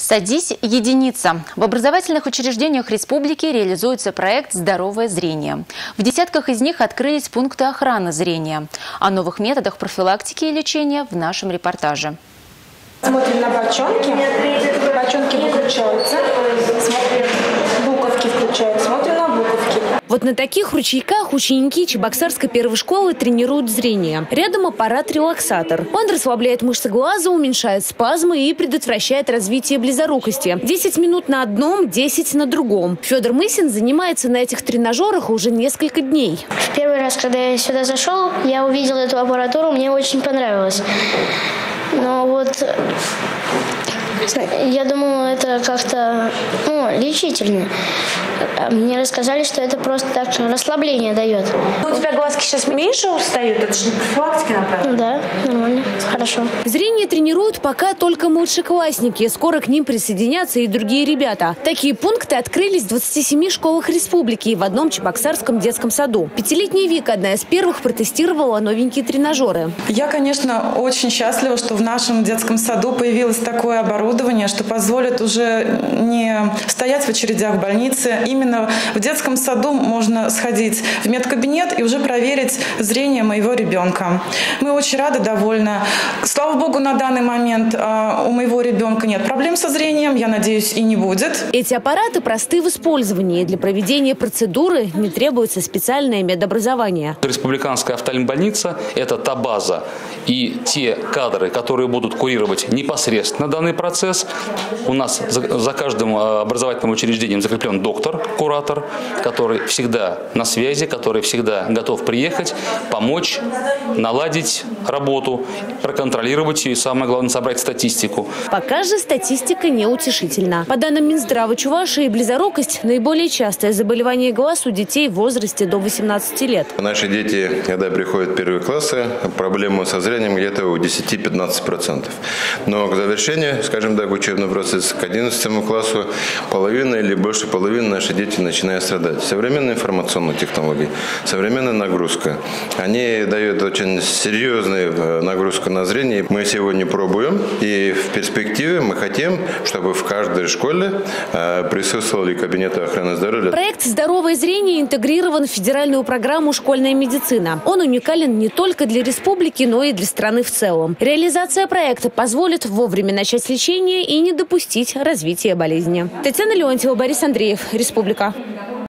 «Садись, единица». В образовательных учреждениях республики реализуется проект «Здоровое зрение». В десятках из них открылись пункты охраны зрения. О новых методах профилактики и лечения в нашем репортаже. Смотрим на бочонки. Бочонки выключаются. Смотрим, буковки включают. Смотрим на буковки. Вот на таких ручейках ученики Чебоксарской первой школы тренируют зрение. Рядом аппарат-релаксатор. Он расслабляет мышцы глаза, уменьшает спазмы и предотвращает развитие близорукости. 10 минут на одном, 10 на другом. Федор Мысин занимается на этих тренажерах уже несколько дней. В первый раз, когда я сюда зашел, я увидел эту аппаратуру, мне очень понравилось. Но вот я думала, это как-то лечительно. Мне рассказали, что это просто так расслабление дает. У тебя глазки сейчас меньше устают? Это же профилактики направлено? Да, нормально, хорошо. Зрение тренируют пока только младшеклассники. Скоро к ним присоединятся и другие ребята. Такие пункты открылись в 27 школах республики и в одном Чебоксарском детском саду. Пятилетняя Вика, одна из первых, протестировала новенькие тренажеры. Я, конечно, очень счастлива, что в нашем детском саду появилось такое оборудование, что позволит уже не стоять в очередях в больнице. Именно в детском саду можно сходить в медкабинет и уже проверить зрение моего ребенка. Мы очень рады, довольны. Слава богу, на данный момент у моего ребенка нет проблем со зрением, я надеюсь, и не будет. Эти аппараты просты в использовании. Для проведения процедуры не требуется специальное медобразование. Республиканская офтальмобольница – это та база и те кадры, которые будут курировать непосредственно данный процесс. У нас за каждым образовательным учреждением закреплен доктор, куратор, который всегда на связи, который всегда готов приехать, помочь, наладить работу, проконтролировать ее и, самое главное, собрать статистику. Пока же статистика неутешительна. По данным Минздрава Чувашии, близорукость – наиболее частое заболевание глаз у детей в возрасте до 18 лет. Наши дети, когда приходят в первые классы, проблемы со зрением где-то у 10-15%. Но к завершению, скажем так, учебного процесса, к 11 классу половина или больше половины наши дети начинают страдать. Современные информационные технологии, современная нагрузка, они дают очень серьезную нагрузку на зрение. Мы сегодня пробуем, и в перспективе мы хотим, чтобы в каждой школе присутствовали кабинеты охраны здоровья. Проект «Здоровое зрение» интегрирован в федеральную программу «Школьная медицина». Он уникален не только для республики, но и для страны в целом. Реализация проекта позволит вовремя начать лечение и не допустить развития болезни. Татьяна Леонтьева, Борис Андреев, Республика.